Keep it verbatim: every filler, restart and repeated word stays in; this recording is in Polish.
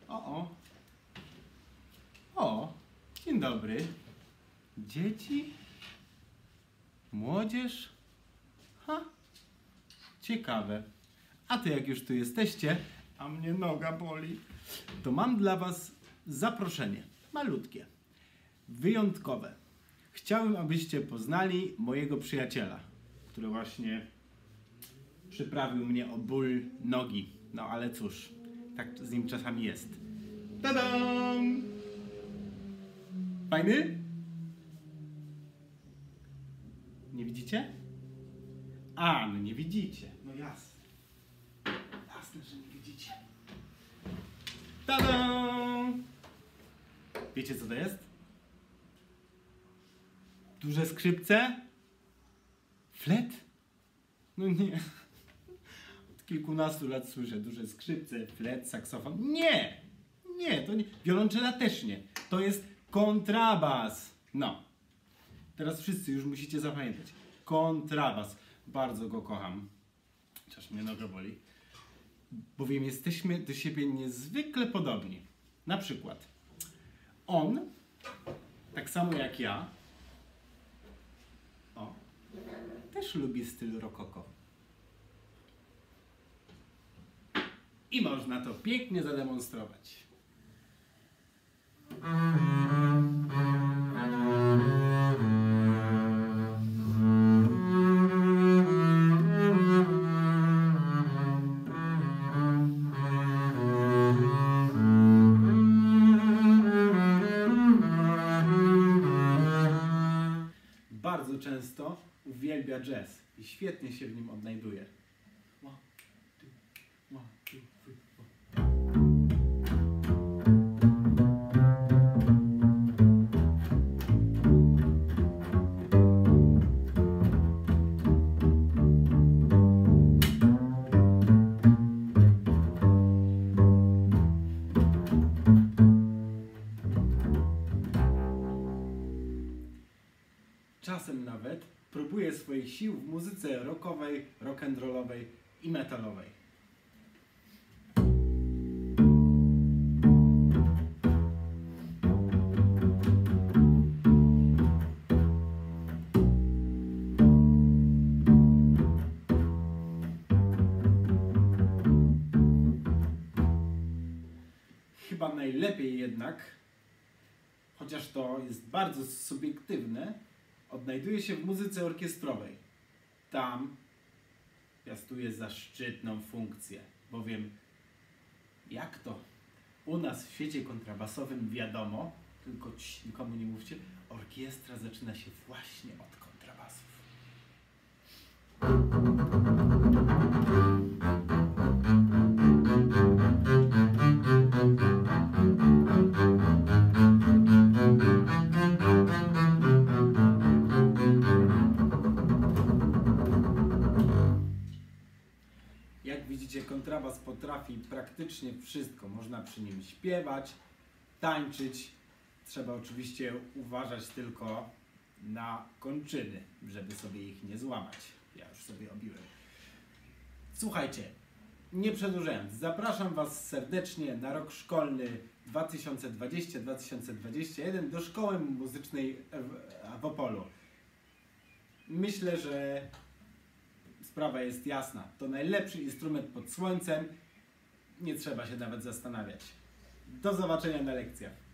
O, o. O, dzień dobry. Dzieci? Młodzież? Ha, ciekawe. A to jak już tu jesteście, a mnie noga boli, to mam dla was zaproszenie. Malutkie. Wyjątkowe. Chciałem, abyście poznali mojego przyjaciela, który właśnie przyprawił mnie o ból nogi. No ale cóż, tak z nim czasami jest. Tadam! Fajny? Nie widzicie? A, no nie widzicie. No jasne. Jasne, że nie widzicie. Tadam! Wiecie, co to jest? Duże skrzypce? Flet? No nie. Od kilkunastu lat słyszę duże skrzypce, flet, saksofon. Nie! Nie, to nie. Wiolonczela też nie. To jest kontrabas. No. Teraz wszyscy już musicie zapamiętać. Kontrabas. Bardzo go kocham. Chociaż mnie noga boli. Bowiem jesteśmy do siebie niezwykle podobni. Na przykład on, tak samo jak ja, o, też lubi styl rokoko. I można to pięknie zademonstrować. Bardzo często uwielbia jazz i świetnie się w nim odnajduje. One, two, one, two, three, four. Czasem nawet próbuje swoich sił w muzyce rockowej, rock'n'rollowej i metalowej. Chyba najlepiej jednak, chociaż to jest bardzo subiektywne, odnajduje się w muzyce orkiestrowej. Tam piastuje zaszczytną funkcję, bowiem jak to u nas w świecie kontrabasowym wiadomo, tylko ci, nikomu nie mówcie, orkiestra zaczyna się właśnie od kontrabasów. Jak widzicie, kontrabas potrafi praktycznie wszystko. Można przy nim śpiewać, tańczyć. Trzeba oczywiście uważać tylko na kończyny, żeby sobie ich nie złamać. Ja już sobie obiłem. Słuchajcie, nie przedłużając, zapraszam was serdecznie na rok szkolny dwa tysiące dwudziesty dwa tysiące dwudziesty jeden do Szkoły Muzycznej w Opolu. Myślę, że sprawa jest jasna. To najlepszy instrument pod słońcem. Nie trzeba się nawet zastanawiać. Do zobaczenia na lekcjach.